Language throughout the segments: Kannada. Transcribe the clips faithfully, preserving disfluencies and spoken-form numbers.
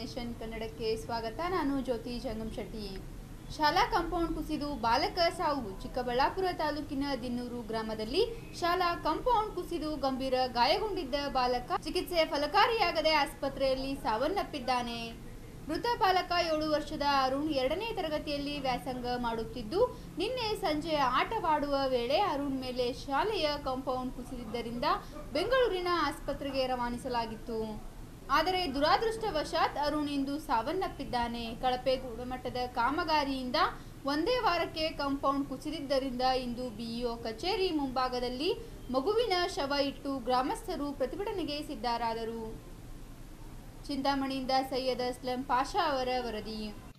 ನೇಷನ್ ಕನ್ನಡಕ್ಕೆ ಸ್ವಾಗತ. ನಾನು ಜ್ಯೋತಿ ಜಂಗಮಶೆಟ್ಟಿ. ಶಾಲಾ ಕಾಂಪೌಂಡ್ ಕುಸಿದು ಬಾಲಕ ಸಾವು. ಚಿಕ್ಕಬಳ್ಳಾಪುರ ತಾಲೂಕಿನ ದಿನ್ನೂರು ಗ್ರಾಮದಲ್ಲಿ ಶಾಲಾ ಕಾಂಪೌಂಡ್ ಕುಸಿದು ಗಂಭೀರ ಗಾಯಗೊಂಡಿದ್ದ ಬಾಲಕ ಚಿಕಿತ್ಸೆ ಫಲಕಾರಿಯಾಗದೆ ಆಸ್ಪತ್ರೆಯಲ್ಲಿ ಸಾವನ್ನಪ್ಪಿದ್ದಾನೆ. ಮೃತ ಬಾಲಕ ಏಳು ವರ್ಷದ ಅರುಣ್ ಎರಡನೇ ತರಗತಿಯಲ್ಲಿ ವ್ಯಾಸಂಗ ಮಾಡುತ್ತಿದ್ದು, ನಿನ್ನೆ ಸಂಜೆ ಆಟವಾಡುವ ವೇಳೆ ಅರುಣ್ ಮೇಲೆ ಶಾಲೆಯ ಕಾಂಪೌಂಡ್ ಕುಸಿದಿದ್ದರಿಂದ ಬೆಂಗಳೂರಿನ ಆಸ್ಪತ್ರೆಗೆ ರವಾನಿಸಲಾಗಿತ್ತು. ಆದರೆ ದುರಾದೃಷ್ಟವಶಾತ್ ಅರುಣ್ ಇಂದು ಸಾವನ್ನಪ್ಪಿದ್ದಾನೆ. ಕಳಪೆ ಗುಣಮಟ್ಟದ ಕಾಮಗಾರಿಯಿಂದ ಒಂದೇ ವಾರಕ್ಕೆ ಕಾಂಪೌಂಡ್ ಕುಸಿದಿದ್ದರಿಂದ ಇಂದು ಬಿಇಒ ಕಚೇರಿ ಮುಂಭಾಗದಲ್ಲಿ ಮಗುವಿನ ಶವ ಇಟ್ಟು ಗ್ರಾಮಸ್ಥರು ಪ್ರತಿಭಟನೆಗೆ ಸಿದ್ಧರಾದರು. ಚಿಂತಾಮಣಿಯಿಂದ ಸೈಯದ್ ಅಸ್ಲಂ ಪಾಷಾ ಅವರ ವರದಿ.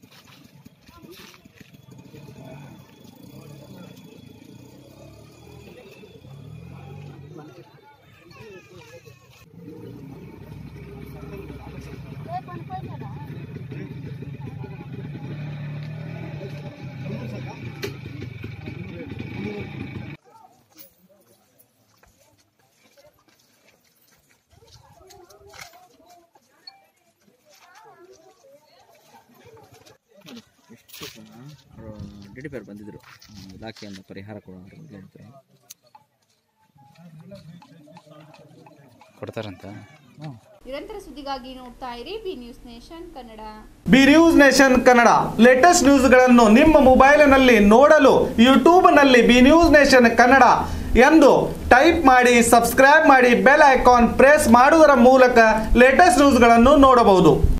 ಡಿ ಡಿ ಪಿ ಬಂದಿದ್ದರು, ಇಲಾಖೆಯಿಂದ ಪರಿಹಾರ ಕೊಡ್ತಾರಂತ. ನಿರಂತರ ಸುದ್ದಿಗಾಗಿ ನೋಡ್ತಾ ಇರಿ B news nation Kannada. B news nation Kannada latest ನ್ಯೂಸ್ಗಳನ್ನು ನಿಮ್ಮ ಮೊಬೈಲಿನಲ್ಲಿ ನೋಡಲು ಯೂಟ್ಯೂಬ್ನಲ್ಲಿ ಬಿ ನ್ಯೂಸ್ ನೇಷನ್ ಕನ್ನಡ ಎಂದು ಟೈಪ್ ಮಾಡಿ ಸಬ್ಸ್ಕ್ರೈಬ್ ಮಾಡಿ ಬೆಲ್ ಐಕಾನ್ ಪ್ರೆಸ್ ಮಾಡುವುದರ ಮೂಲಕ ಲೇಟೆಸ್ಟ್ ನ್ಯೂಸ್ಗಳನ್ನು ನೋಡಬಹುದು.